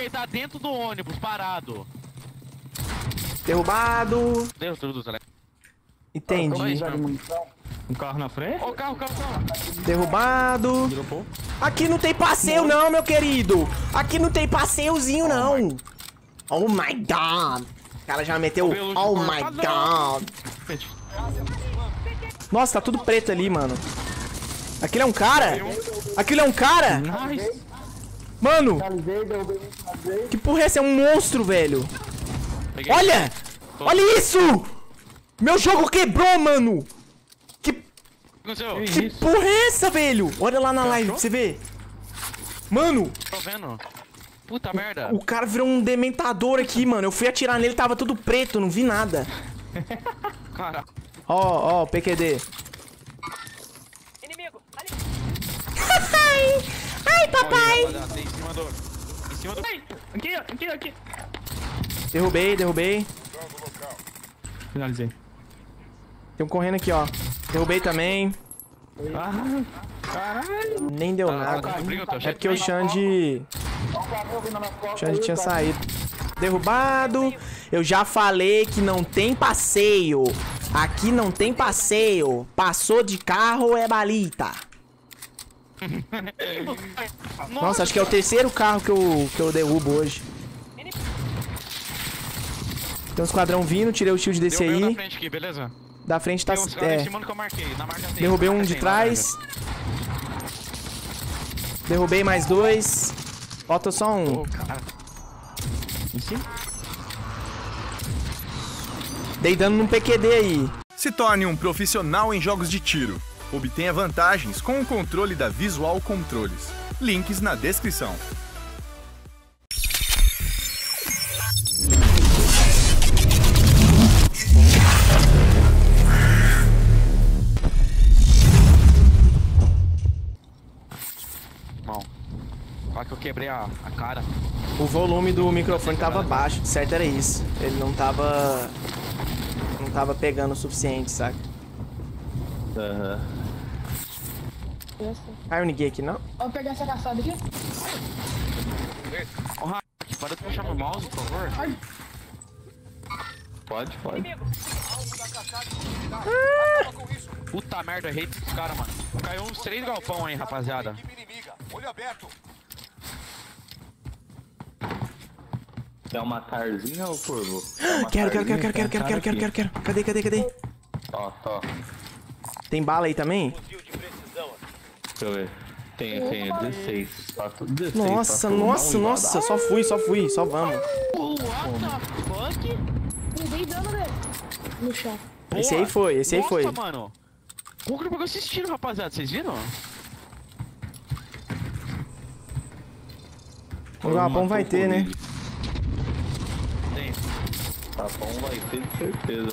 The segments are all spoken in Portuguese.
Ele tá dentro do ônibus, parado. Derrubado. Deus do céu. Entendi. Um carro na frente? Ô, carro. Derrubado. Dropou. Aqui não tem passeio não, meu querido. Aqui não tem passeiozinho não. Oh my god. O cara já meteu oh my god. Nossa, tá tudo preto ali, mano. Aquilo é um cara? Aquilo é um cara? Nice. Mano. Que porra é essa? É um monstro, velho. Peguei. Olha! Olha isso! Meu jogo quebrou, mano! Que Aconteceu? porra é essa, velho? Olha lá na live pra você ver. Mano, Tô vendo. Puta merda. o cara virou um dementador aqui, mano. Eu fui atirar nele, tava tudo preto, não vi nada. Cara. Ó, PQD. Inimigo, ali. Ai, papai! Olha, rapaziada, tem em cima do... Aqui. Derrubei. Finalizei. Tem um correndo aqui, ó. Derrubei também. Ah, caralho. Nem deu nada. É porque o Xande... O Xande tinha saído. Derrubado. Eu já falei que não tem passeio. Aqui não tem passeio. Passou de carro é balita. Nossa, acho que é o terceiro carro que eu derrubo hoje. Tem um esquadrão vindo, tirei o shield desse Derrubei um aí. da frente aqui, beleza? Da frente tá... Tem uns caras em cima do que eu marquei. Na marca tem. Derrubei Na um marca de tem, trás. Derrubei mais dois. Falta só um. Ô, cara. Em cima? Dei dano num PQD aí. Se torne um profissional em jogos de tiro. Obtenha vantagens com o controle da Visual Controles. Links na descrição. Bom. Olha que eu quebrei a cara. O volume do microfone tava baixo, de certo era isso. Ele não tava... Não tava pegando o suficiente, saca? Aham. Caiu ninguém aqui, não? Vamos pegar essa caçada aqui. Ô, Rafa, pode puxar meu mouse, por favor? Pode. Puta merda, errei pros caras, mano. Caiu uns 3 galpão aí, rapaziada. É uma carzinha ou corvo? Quero. Cadê? Ó. Tem bala aí também? Deixa eu ver. Tem 16. 16 Nossa, só fui, só vamos. What the fuck? Não dei dano nele. No chão. Esse aí foi. Nossa, mano. Como que eu peguei esse tiro, rapaziada? Vocês viram? O galpão vai ter, né? Tem. Tapão vai ter de certeza.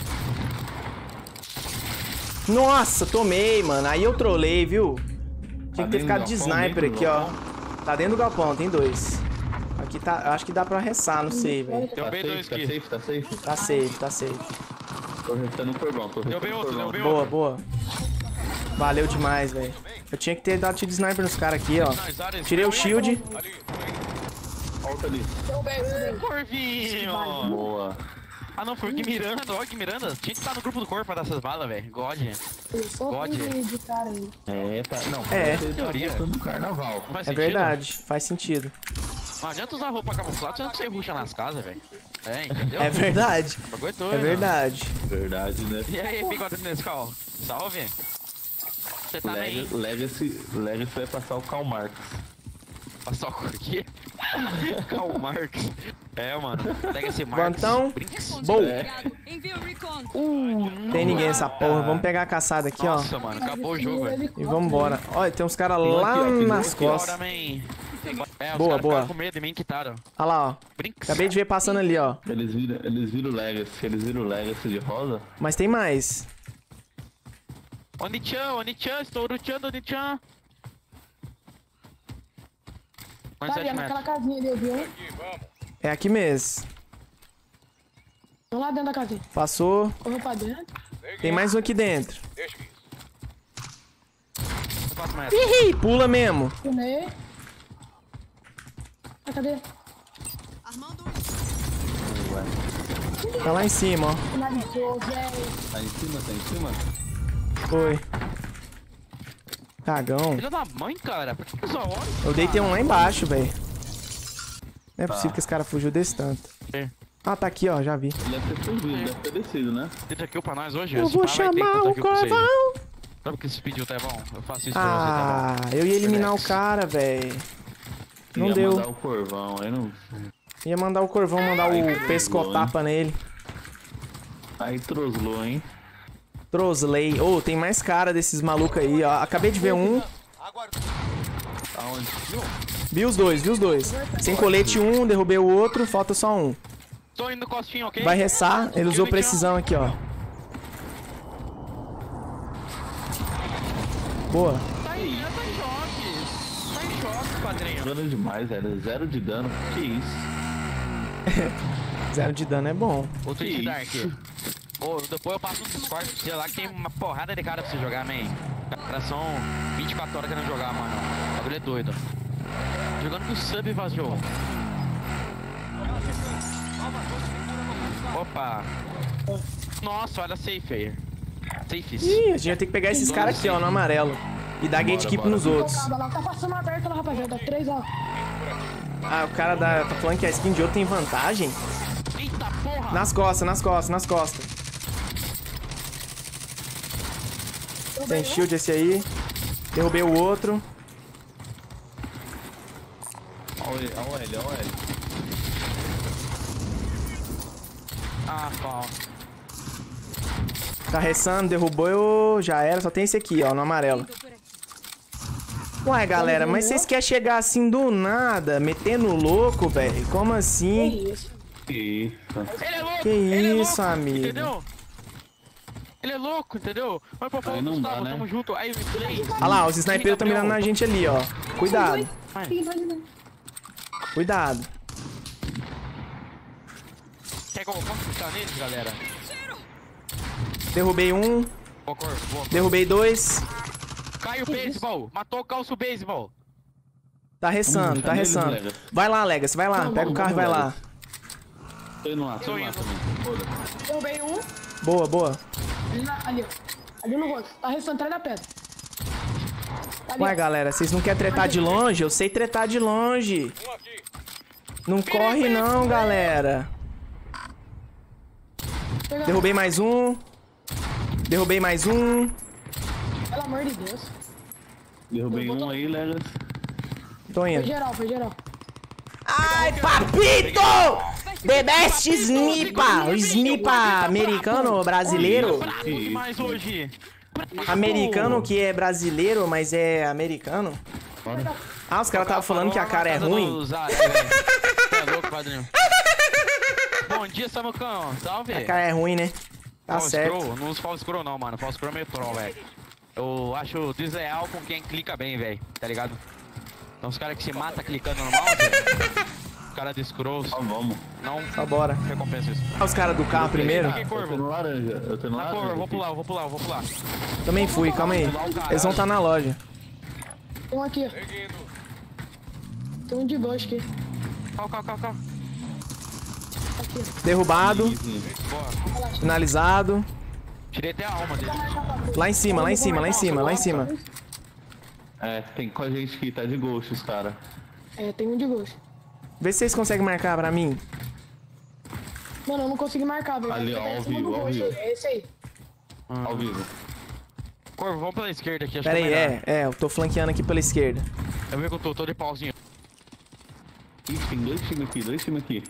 Nossa, tomei, mano. Aí eu trolei, viu? Tinha que ter dentro ficado do de galpão, sniper dentro do aqui, ó. Tá dentro do galpão, tem dois. Aqui tá... Acho que dá pra ressar, não sei, velho. Deu B2 aqui. Tá safe? Tá safe. Tô restando por bom, Deu B outro, deu B outro. Boa. Valeu demais, velho. Eu tinha que ter dado tiro de sniper nos caras aqui, ó. Tirei o shield. Volta ali. Corvinho! Boa. Ah não, foi o Guimiranda, ó, Guimiranda. Tinha que estar no grupo do corpo pra dar essas balas, velho. God. Eu só God. fui de cara aí. Não. É. Você tá Teoria. voltando do carnaval. Faz É sentido? verdade, faz sentido. Não adianta usar roupa camuflada, você não sei ruxa nas casas, velho. É, entendeu? É verdade. Bagulho doido, É verdade. Verdade, né? E aí, bigode Nescau? Salve. Você tá bem? Legacy vai passar o Karl Marx. Passar o quê? Karl Marx. É, mano. Legacy Marx. Guantão. Brinks. Boa. Envia o recon. Tem ninguém nessa porra. Vamos pegar a caçada aqui, ó. Nossa, mano, acabou o jogo, velho. E vambora. Olha, tem uns caras lá aqui, ó, que nas aqui, ó. costas. Bora, man. É, os Boa, caras boa. ficaram com medo de mim, quitaram. Olha lá, ó. Brinks. Acabei de ver passando ali, ó. Eles viram o Legacy de rosa? Mas tem mais. Oni-chan, estou luteando, Oni-chan. Tá 7 ali, naquela metros. casinha ali, viu? É aqui mesmo. Tô lá dentro da casinha. Passou. Correu pra dentro. Tem mais um aqui dentro. 4 metros. Ih, pula mesmo. Pulei. Ah, cadê? cara? Tá lá em cima, ó. Finalizou, velho. Tá em cima, tá em cima? Foi. Cagão. Filho da mãe, cara. Por que só olha? Eu deitei um lá embaixo, velho. Não é possível que esse cara fugiu desse tanto. É. Ah, tá aqui, ó. Já vi. Ele deve ter subido, deve ter descido, né? Tenta kill pra nós hoje. Eu esse vou pá vai ter chamar tanta o kill pra vocês. Corvão. Sabe o que se pediu, Tevão? Eu faço isso Ah, pra você, eu ia eliminar Relax. o cara, velho. Não Ia deu. mandar o corvão, aí não... Ia mandar o Corvão mandar o pescotapa nele. Aí troslou, hein? Trosley. Ô, tem mais cara desses malucos aí, ó. Acabei de ver um. Aonde? Vi os dois, vi os dois. Sem colete um, derrubei o outro, falta só um. Tô indo no costinho, ok? Vai ressar, ele usou precisão aqui, ó. Boa. Tá em choque. Tá em choque, padrinho. Dano demais, velho. 0 de dano. Que isso? 0 de dano é bom. O Twitch Dark. Ô, depois eu passo no Discord, sei lá que tem uma porrada de cara pra você jogar, man. Cara, são 24 horas querendo jogar, mano. O bagulho é doido. Jogando com o sub vazou. Opa. Nossa, olha safe aí. Safes. Ih, a gente vai ter que pegar esses caras aqui, ó, no amarelo. E dar gatekeep nos outros. Tocada lá, tá passando aberto lá, rapaziada. 3, ó. Ah, o cara tá falando que a skin de outro tem vantagem? Eita porra! Nas costas, nas costas, nas costas. Tem shield esse aí. Derrubei o outro. Olha o L, olha o L. Ah, pau. Tá ressando, derrubou, já era. Só tem esse aqui, ó, no amarelo. Ué, galera, mas vocês querem chegar assim do nada, metendo louco, velho? Como assim? Que isso? Que isso? Ele é louco! Que ele é isso, louco, amigo? Entendeu? Ele é louco, entendeu? Vai pra Aí não dá, Gustavo, né? tamo junto. Aí o play. Olha lá, os snipers estão mirando na gente ali, ó. Cuidado, Tem dois, né? cuidado. Quer que eu possa ficar neles, galera? Derrubei um, Boa cor, boa cor. derrubei dois. Cai o beisebol. Matou o calço beisebol. Tá ressando, tá neles, ressando. Legas. Vai lá, Legas, vai lá. Pega o carro e vai lá. Tô indo lá, tô indo lá também. Foda-se. Derrubei um. Boa, boa. Ali, ó. Ali no rosto. Tá restando atrás da pedra. Tá ali, Ué, ó. galera, vocês não querem tretar de longe? Eu sei tretar de longe. Não corre não, galera. Pega- Derrubei mais um. Derrubei mais um. Pelo amor de Deus. Derrubei um aí, Legas. Tô Foi indo. geral, foi geral. Ai, papito! The best snipa! O snipa americano, brasileiro. Bravo demais hoje. Americano que é brasileiro, mas é americano. Ah, os caras estavam falando que a cara é ruim. Você é louco, padrinho. Bom dia, Samucão. Salve. A cara é ruim, né? Tá False certo. Crow, não uso false crow não, mano. False crow é meio troll, velho. Eu acho desleal com quem clica bem, velho. Tá ligado? Então os caras que se matam clicando no mouse, os caras de scrolls, Ó, vamos. não Só bora. recompensa isso. Ah, os caras do carro primeiro. Aqui, Eu tô Corvo. no laranja, eu tô no Na laranja. cor, vou aqui. pular, eu vou pular, eu vou pular. Também fui, calma aí. Eles vão estar na loja. Tem um aqui, ó. Tem um de bush aqui. Calma. Aqui, ó. Derrubado, Easy. Boa. finalizado. Tirei até a alma dele. Lá em cima, lá em cima, lá em cima, lá em cima. É, tem com a gente que tá de ghost, os cara. É, tem um de bush. Vê se vocês conseguem marcar pra mim. Mano, eu não consegui marcar, velho. Ali, ó, Tá em ao cima vivo, do ao bush, vivo. É esse aí. Ao vivo. Corvo, vamos pela esquerda aqui, acho Pera que aí, é melhor. eu tô flanqueando aqui pela esquerda. Eu vi que eu tô de pauzinho. Ih, tem dois times aqui.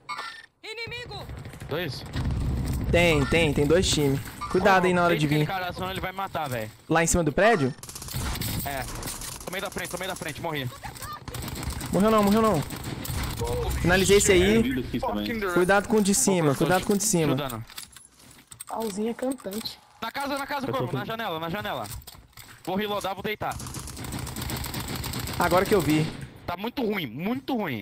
Dois? Tem dois times. Cuidado aí na hora de Aquele vir. cara, senão ele vai me matar, velho. Lá em cima do prédio? É. Tomei da frente, morri. Morreu não, morreu não. Finalizei esse Tem aí. vida aqui também. Cuidado com o de cima, cuidado com o de cima. Ajudando. Pauzinho é cantante. Na casa, Corvo, na janela. Vou reloadar, vou deitar. Agora que eu vi. Tá muito ruim, muito ruim.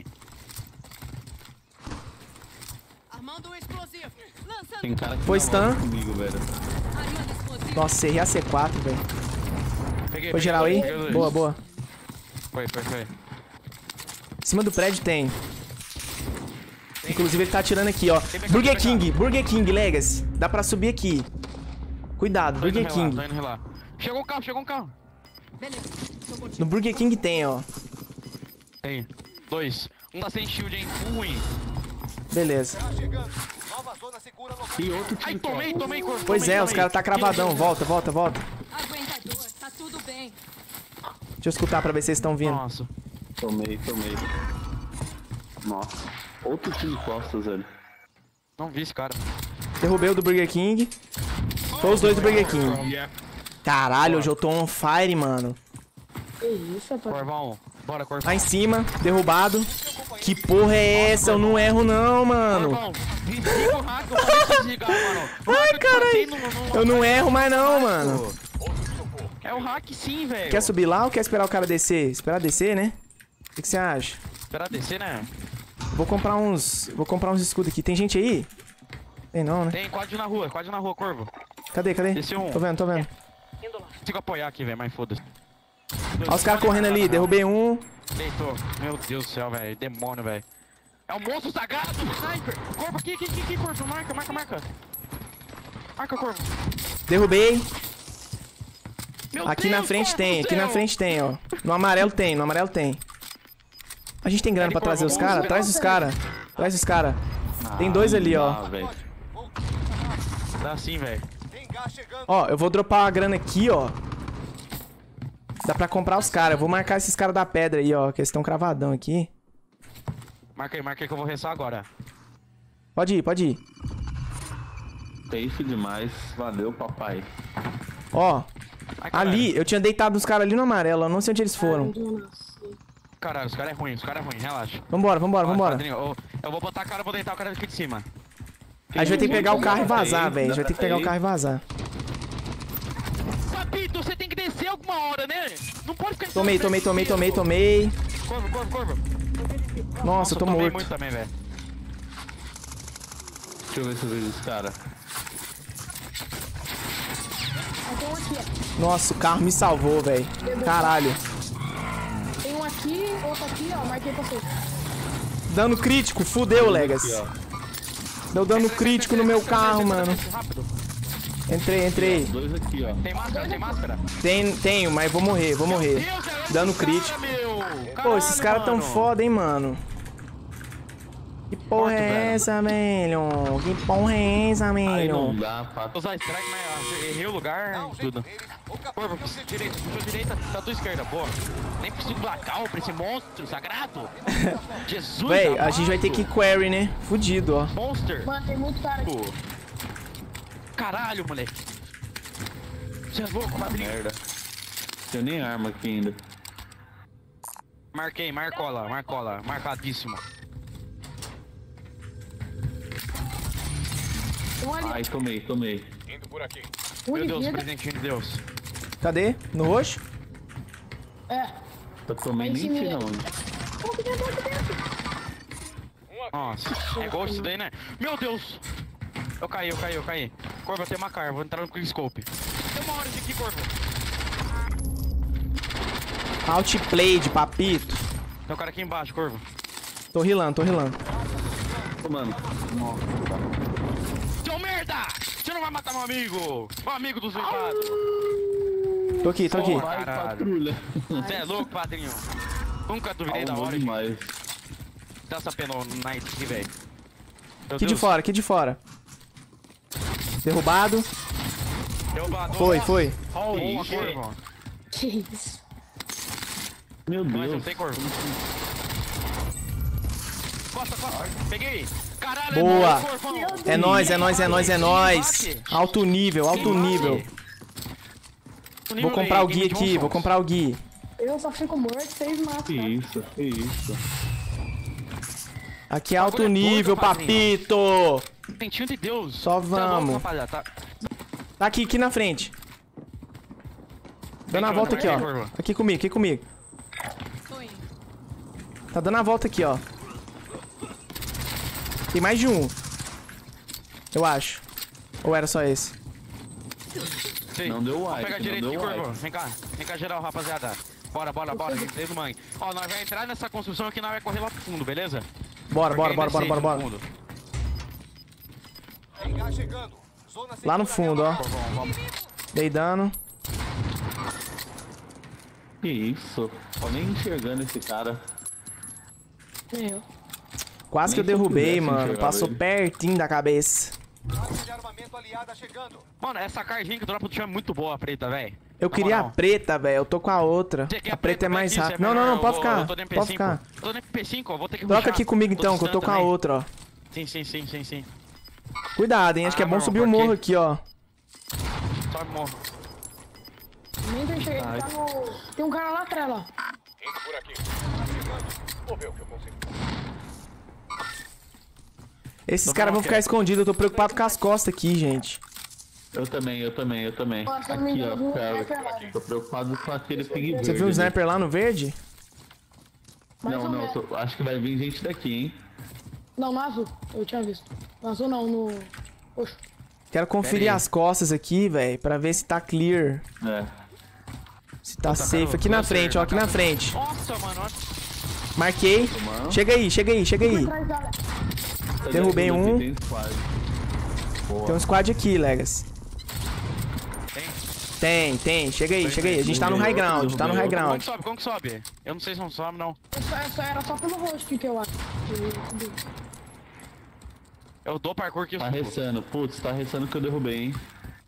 Armando um explosivo. Lançando Tem cara que Foi namora stun. comigo, velho. armando explosivo. Nossa, errei a C4, velho. Peguei, Foi geral aí? peguei dois. Boa, boa. Foi. Em cima do prédio tem. Inclusive ele tá atirando aqui, ó. Burger King, Legacy. Dá pra subir aqui. Cuidado, Tô indo Burger relar, King. tô indo relar. Chegou um carro. Beleza. Tô contigo. No Burger King tem, ó. Tem. 2. Um tá sem shield, hein? Um ruim. Beleza. E outro Ai, time tomei, corpo. Pois é, os caras tá cravadão. Volta. Aguentador, tá tudo bem. Deixa eu escutar pra ver se eles estão vindo. Nossa. Tomei. Nossa. Outro time costas, velho. Não vi esse cara. Derrubei o do Burger King. Foi os dois do Burger King. Caralho, hoje eu tô on fire, mano. Que isso, rapaz. Corvão. Bora, Corvão. Lá em cima, derrubado. Que porra é essa? Eu não erro não, mano. Corvão, desliga o hack, eu falei pra desligar, mano. Ai, caralho. Eu não erro mais não, mano. É o hack sim, velho. Quer subir lá ou quer esperar o cara descer? Esperar descer, né? O que você acha? Esperar descer, né? Vou comprar uns escudos aqui. Tem gente aí? Tem não, né? Tem quadro na rua, Corvo. Cadê? Desceu um. Tô vendo. Consigo apoiar aqui, velho, mas foda-se. Olha os caras correndo ali. Derrubei um. Deitou. Meu Deus do céu, velho. Demônio, velho. É o monstro sagrado, sniper. Corvo aqui, Corvo. Marca. Marca, Corvo. Derrubei. Meu Aqui Deus, na frente Corvo tem, do aqui na céu. frente tem, ó. No amarelo tem. A gente tem grana pra trazer os caras? Traz os caras. Tem dois ali, ó. velho. Dá sim, velho. Ó, eu vou dropar a grana aqui, ó. Dá pra comprar os caras. Eu vou marcar esses caras da pedra aí, ó. Que eles estão cravadão aqui. Marca aí que eu vou restar agora. Pode ir. Safe demais. Valeu, papai. Ó, Ai, caralho. ali, eu tinha deitado uns caras ali no amarelo. Eu não sei onde eles foram. Caralho, os caras é ruim, relaxa. Vambora. Padrinho, eu vou botar a cara, vou deitar o cara aqui de cima. A gente vai ter que pegar o carro e vazar, velho. A gente vai ter que pegar o carro e vazar. Papito, você tem que descer alguma hora, né? Não pode ficar... Tomei. Corvo. Nossa, eu tô tomei morto. muito também, velho. Deixa eu ver se eu vejo esse cara. Tem um aqui, Nossa, o carro me salvou, velho. Caralho. Tem um aqui, outro aqui, ó. Marquei pra você. Dano crítico, fudeu, Legacy. Deu dano crítico no meu carro, mano. Rápido. Entrei. Dois aqui, ó. Tem máscara? Tenho, mas vou morrer. Dano crítico. Pô, esses caras tão foda, hein, mano. Que porra é essa, velho? Que porra é essa, Aí não velho? dá pra... Usar strike, mas errei o lugar e tudo. Corvo, direita, puxou direita, tá tua esquerda, boa. Nem preciso blackout pra esse monstro sagrado. Jesus, Véi, a gente amado. vai ter que query, né? Fudido, ó. Monster. Mano, tem muito cara aqui. Pô. Caralho, moleque. Você é louco, padrinho. Merda. Tenho nem arma aqui ainda. Marquei, marcola, marcadíssimo. Um ali. Ai, tomei. Um Meu de Deus, vida. presentinho de Deus. Cadê? No roxo? É. Eu tomei nem sei não. Nossa, é ghost isso daí, né? Meu Deus! Eu caí. Corvo, eu tenho uma cara, vou entrar no quickscope. Tem uma hora aqui, Corvo. Outplay de papito. Tem um cara aqui embaixo, Corvo. Tô rilando. Ô, mano. Seu merda! Você não vai matar meu amigo! Meu amigo dos levados! Tô aqui. Vai, patrulha. Você é louco, padrinho? Nunca duvidei da hora de demais. dar essa pena no night aqui, velho. Meu Aqui Deus. de fora. Derrubado. Derrubado. Foi. Boa, Corvo. Que isso? Meu Mas não Deus. tem Corvo. Costa. Peguei. Caralho, Boa. Corvão. É nóis. Alto nível. Vou comprar o Gui aqui, Eu só fico morto, vocês matam. Que isso. Aqui é alto Bagulho é doido, nível, padrinho. papito. Dentinho de Deus. Só Tá louco, vamos. rapaziada, tá? Tá aqui na frente. Dando a volta aqui, ó. Aqui comigo. Tô indo. Tá dando a volta aqui, ó. Tem mais de um. Eu acho. Ou era só esse? Sim. Não deu Vamos wipe, pegar não direito deu aqui, wipe. Corvo. Vem cá geral, rapaziada. Bora, gente, desde o mangue. Ó, nós vamos entrar nessa construção aqui, nós vamos correr lá pro fundo, beleza? Bora. Lá no fundo, ó. Dei dano. Que isso? Tô nem enxergando esse cara. Eu. Quase que eu Nem se eu derrubei, quisesse mano. enxergar Passou ele. pertinho da cabeça. Mano, essa cardinha que dropa do chão é muito boa, a preta, velho. Eu queria a preta, velho. Eu tô com a outra. Você quer A preta é mais Vai aqui, rápida. você é Não, melhor, pode eu ficar. tô no MP5. Pode ficar. Tô no MP5, ó. Vou ter que Troca rushar. aqui comigo então, que eu tô com a distante outra, ó. também. Sim. Cuidado, hein. Acho que é bom não, subir o por aqui. morro aqui, ó. Sobe morro. Nem deixei. Ele tá no... Tem um cara lá atrás, ó. Esses caras vão ficar escondidos. Eu tô preocupado com as costas aqui, gente. Eu também. Nossa, eu Aqui, me ó, vi um cara. sniper lá. Tô preocupado com aquele ping verde. Você viu um ali. sniper lá no verde? Mais ou Não, menos. acho que vai vir gente daqui, hein? Não, no azul. Eu tinha visto. No azul não, no... Roxo. Quero conferir Pera aí. as costas aqui, velho, pra ver se tá clear. É. Se tá safe. Aqui na frente, ó, aqui na frente. Nossa, mano. Marquei. Chega aí. Atrás dela. Derrubei um. Tem squad. Tem um squad aqui, Legas. Tem. Chega aí. A gente tá no high ground, Como que sobe? Eu não sei se não sobe, não. Essa era só pelo rosto que eu acho. Eu dou parkour que eu Tá subo. ressando. Putz, tá ressando que eu derrubei, hein?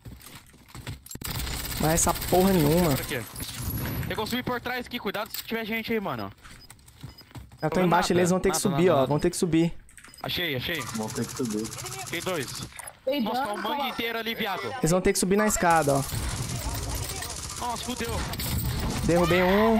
Mas essa porra nenhuma. Por quê? Tem que subir por trás aqui, cuidado se tiver gente aí, mano. Eu tô embaixo, eles vão ter que subir, ó. Vão ter que subir. Achei. Vamos ter que subir. Tem dois. Tem Nossa, tá dano, o mangue inteiro ali, viado. Eles vão ter que subir na escada, ó. Nossa, fudeu. Derrubei um.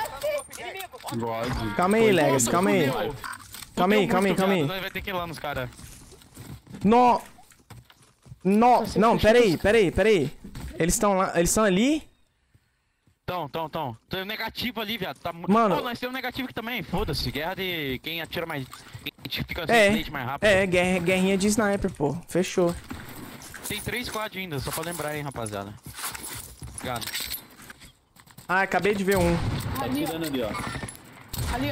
God. Calma aí, Legas, calma aí. Fudeu. Calma aí. Nós vai ter que ir lá nos caras. No. Não, pera aí. Eles estão lá, eles estão ali? Tão. Tem um negativo ali, viado. Tá... Mano. Pô, nós temos um negativo aqui também. Foda-se. Guerra de quem atira mais. Quem fica É, sem mais rápido. guerrinha de sniper, pô. Fechou. Tem 3 squad ainda, só pra lembrar aí, rapaziada. Obrigado. Ah, acabei de ver um. Tá Ali, ó. tirando ali, ó. Ali, ó.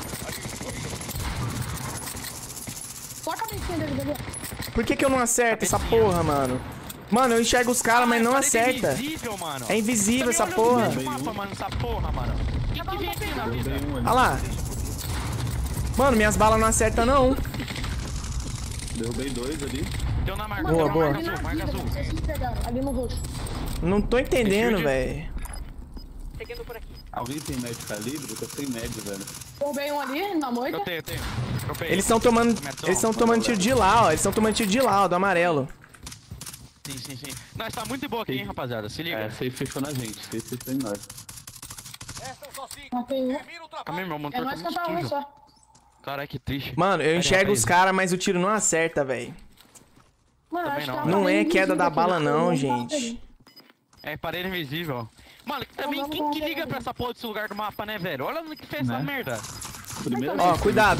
Só a cabecinha dele, ali, ó. Por que eu não acerto essa porra, mano? Mano, eu enxergo os caras, mas não acerta. É invisível, mano. É invisível essa Tá me porra. olhando no mapa, mano, essa porra, mano. Que vem aqui na vida? Derrubei um ali. Olha lá. Mano, minhas balas não acertam, não. Derrubei 2 ali. Deu na marca. Boa, deu boa. na marca azul, marca azul. Vocês se pegaram, ali no roxo. Não tô entendendo, Shield. velho. Alguém tem médio calibre? Eu tô sem médio, velho. Derrubei um ali, na moita. Eu tenho. Eu peguei. Eles estão tomando tiro de lá, ó. Eles estão tomando tiro de lá, ó, do amarelo. Sim. Nós tá muito de boa aqui, hein, rapaziada. Se liga. É, safe fechou na gente. Safe fechou em nós. Matei um. Amém, meu É monitor tá nós muito cantar um sujo. só. Caralho, que triste. Mano, eu enxergo os caras, mas o tiro não acerta, velho. Mano, Também acho não. que Não ela é tá queda da invisível bala, aqui, não, tá gente. ali. É parede invisível. Mano, também quem que liga pra essa porra desse lugar do mapa, né, velho? Olha no que fez essa Né? merda. Primeiro Ó, cuidado.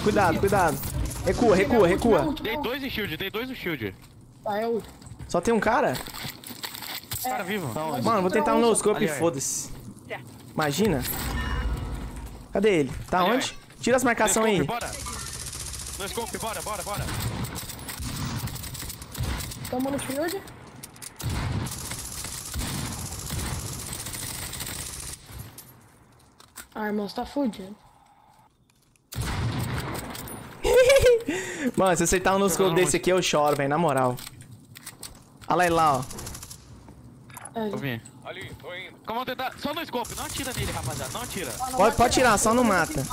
Recua. Dei 2 no shield. Tá, é o Só tem um cara? Cara vivo. Mano, vou tentar um no-scope e Ali, aí. foda-se. Imagina. Cadê ele? Tá Ali, onde? Tira as marcações aí. Bora. No scope, bora. Tamo no shield. Ah, irmão, você tá fudido. Mano, se acertar um no-scope desse aqui, eu choro, velho, na moral. Olha lá, ó. Eu vim. Ali, tô indo. Como eu tentar. Só no scope, não atira nele, rapaziada. Não atira. Pode tirar, só não mata.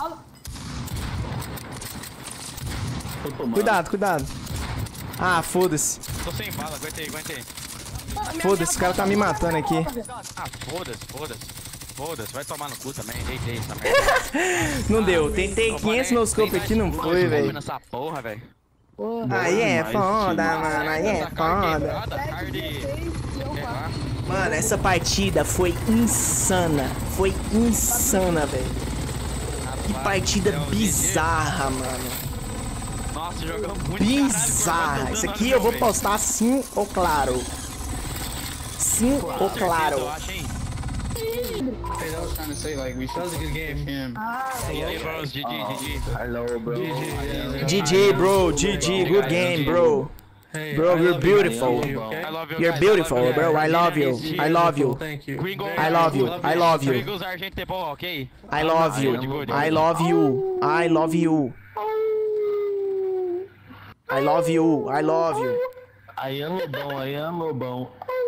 tô tomando. Cuidado. Ah, foda-se. Tô sem bala, aguentei. Foda-se, esse cara tá me matando aqui. Ah, foda-se, vai tomar no cu também, deitei essa merda. Não deu. Tentei 500 no-scope aqui, não foi, velho. Nessa porra, velho. Aí é Mas, foda, filho. mano. Aí é foda. Mano, essa partida foi insana. Velho. Que partida bizarra, mano. Nossa, jogamos muito. Bizarra. Isso aqui eu vou postar sim ou claro. Sim ou claro. Hey, that was trying to say like that was a good game. Hey, bros, GG. Hello, bro. GG, bro. GG. Good game, bro. Hey, Bro, you're beautiful. I love you, You're guys. beautiful, bro. I love you. I love you. Thank you. Gringos, I love you. I love you. Gringos Argentebol, ok? I love you. I love you. I love you. I love you. I love you. Aí é Lobão, aí é Lobão.